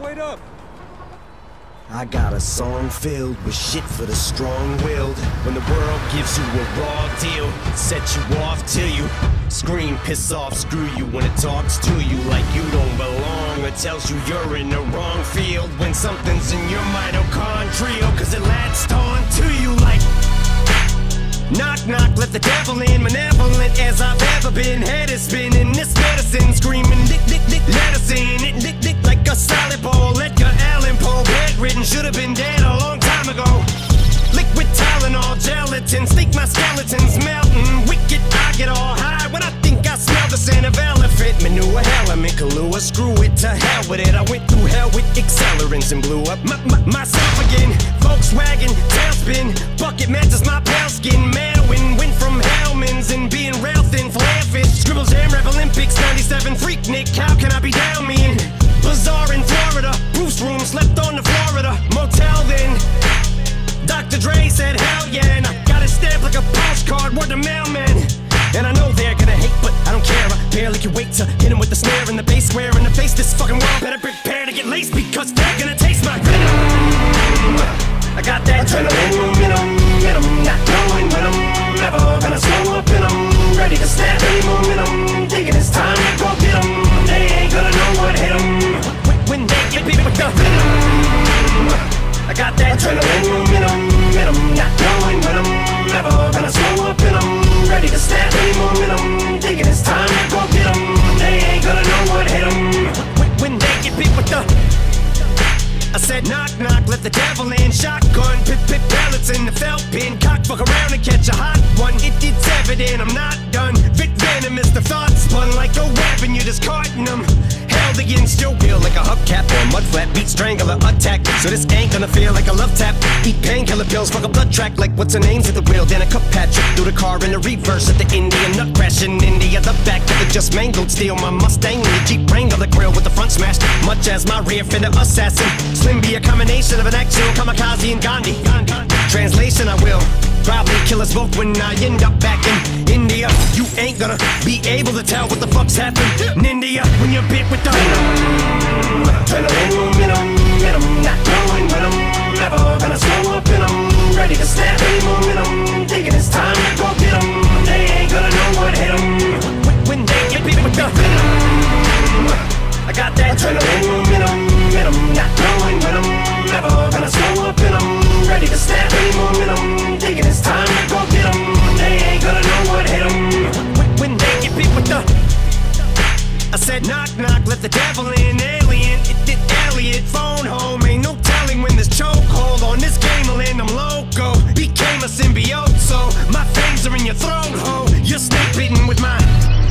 wait up. I got a song filled with shit for the strong-willed. When the world gives you a raw deal, set you off till you scream, piss off, screw you. When it talks to you like you don't belong, or tells you you're in the wrong field. When something's in your mitochondrial, cause it latched on to you like knock, knock, let the devil in. Malevolent as I've ever been. Head is spinning, this medicine screaming, lick, lick, lick, let us in. It lick, lick like a solid ball. Edgar Allan Poe, bedridden, should have been dead a long time ago. Liquid Tylenol, gelatin, think my skeleton's melting. Wicked, I get all high when I think I smell the scent of elephant manure. Element, Kahlua, screw it, to hell with it. I went through hell with accelerants and blew up myself again. Volkswagen, tailspin, bucket matches my pale skin. Manwin, went from Hellman's and being rail thin, flare fish. Scribble Jam, Rap Olympics, 97, Freak Nick, how can I be down me in? Bazaar in Florida, Bruce room, slept on the Florida motel then. Dr. Dre said hell yeah, and I got it stamped like a postcard, word to mailman. And I know they're gonna hate, but I don't care. I barely can wait to hit him with the snare and the bass square in the face. This fucking world better prepare to get laced, because they're gonna taste my venom. I got that adrenaline momentum, not knowing when I'm never gonna slow up in 'em. Ready to snap any momentum, thinking it's time to go get 'em. They ain't gonna know what hit 'em when they get beat with the venom. I got that adrenaline momentum, not knowing when I'm never gonna slow up in 'em. Ready to snap any momentum, thinking it's time to go get 'em. They ain't gonna know what hit 'em when they get beat with the. I said knock, knock, let the devil in. Shotgun, pit pellets in the felt pin. Cock, fuck around and catch a hot one. It's evident I'm not done. Vic Venom is the thought spun like a weapon. You're discarding them. Held against your will like a hubcap or a mud flap. Beat strangler attack, so this ain't gonna feel like a love tap. Eat painkiller pills, fuck a blood track like what's her name's at the wheel. Then a cup Patrick through the car in the reverse at the Indian nut crash in India. The back of the just mangled steel. My Mustang in the Jeep Wrangler, the grill with the front smashed. Much as my rear fender assassin. Slim be a combination of an actual kamikaze and Gandhi. Translation, I will probably kill us both when I end up back in India. You ain't gonna be able to tell what the fuck's happened in India when you're bit with the adrenaline momentum, not knowing when I'm never gonna slow up in 'em. Ready to snap any momentum, thinking it's time to go get 'em. They ain't gonna know what hit 'em when they get bit with the venom. I got that adrenaline momentum, not knowing when I'm never gonna slow up in 'em. Ready to snap any momentum, thinking it's time to go get 'em. They ain't gonna know what hit 'em when they get beat with the. I said knock, knock, let the devil in. Alien, it Elliot, phone home. Ain't no telling when this chokehold on this game will end. I'm loco, became a symbiote, so my fangs are in your throat, ho. You're snake bitten with my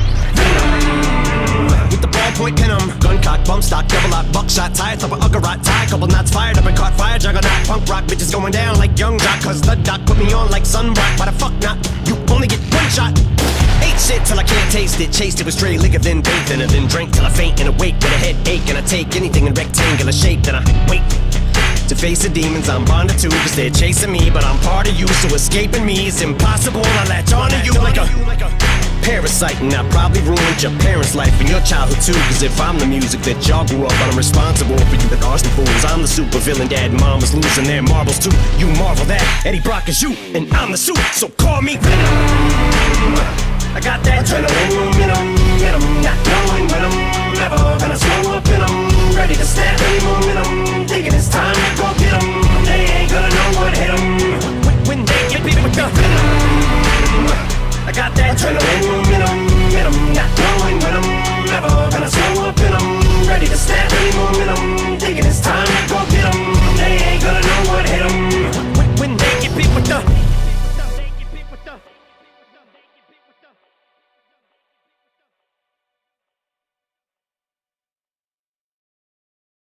with the ballpoint pin 'em. Gun cock, bump stock, double lock, buckshot, tire top of Uggarot, tie, couple knots fired up and caught fire, juggernaut, punk rock, bitches going down like young jock, cause the doc put me on like sunrock. Why the fuck not? You only get one shot. Ate shit till I can't taste it, chased it with stray liquor, then bathed in it, then drank till I faint and awake with a headache, and I take anything in rectangular shape, then I wait to face the demons I'm bonded to, cause they're chasing me, but I'm part of you, so escaping me is impossible. I latch onto you like a parasite, and I probably ruined your parents' life and your childhood too. Cause if I'm the music that y'all grew up on, I'm responsible for you, the Austin fools. I'm the super villain, dad and mom was losing their marbles too. You marvel that Eddie Brock is you, and I'm the suit, so call me Venom. I got that adrenaline momentum, not knowing when I'm never gonna slow up in 'em. Ready to snap any momentum, thinking it's